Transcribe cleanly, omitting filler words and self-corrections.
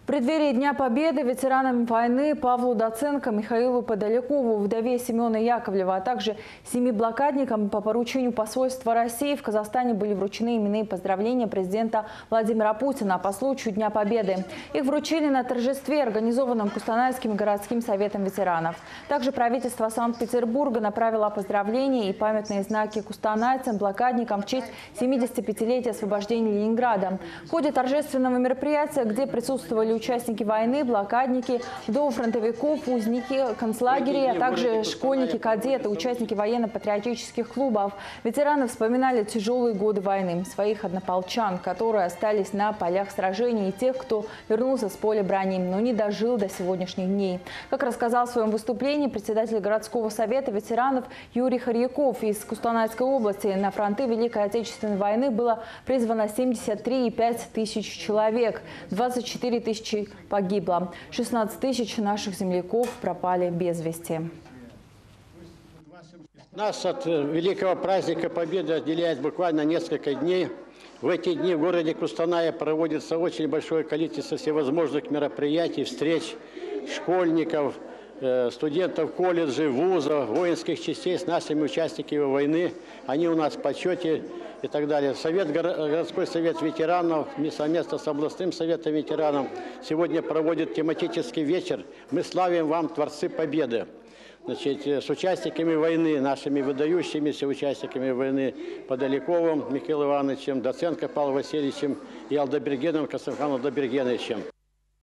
преддверии Дня Победы ветеранам войны Павлу Доценко, Михаилу Подолякову, вдове Семена Яковлева, а также 7 блокадникам по поручению посольства России в Казахстане были вручены именные поздравления президента Владимира Путина по случаю Дня Победы. Их вручили на торжестве, организованном Кустанайским городским советом ветеранов. Также правительство Санкт-Петербурга направило поздравления и памятные знаки кустанайцам, блокадникам в честь 75-летия освобождения Ленинграда. В ходе торжественного мероприятия, где присутствовали участники войны, блокадники, вдовы фронтовиков, узники концлагерей, а также школьники, кадеты, участники военно-патриотических клубов. Ветераны вспоминали тяжелые годы войны, своих однополчан, которые остались на полях сражений, и тех, кто вернулся с поля брани, но не дожил до сегодняшних дней. Как рассказал в своем выступлении председатель городского совета ветеранов Юрий Харьяков, из Кустанайской области на фронты Великой Отечественной войны было призвано 73,5 тысяч человек, 24 тысячи погибло, 16 тысяч наших земляков пропали без вести. Нас от великого праздника Победы отделяет буквально несколько дней. В эти дни в городе Кустаная проводится очень большое количество всевозможных мероприятий, встреч школьников, студентов колледжей, вузов, воинских частей с нашими участниками войны. Они у нас в почете и так далее. Городской совет ветеранов совместно с областным советом ветеранов сегодня проводит тематический вечер «Мы славим вам, творцы Победы». Значит, с участниками войны, нашими выдающимися участниками войны Подоляковым Михаилом Ивановичем, Доценко Павлом Васильевичем и Алдабергеном Константином Алдабергеновичем.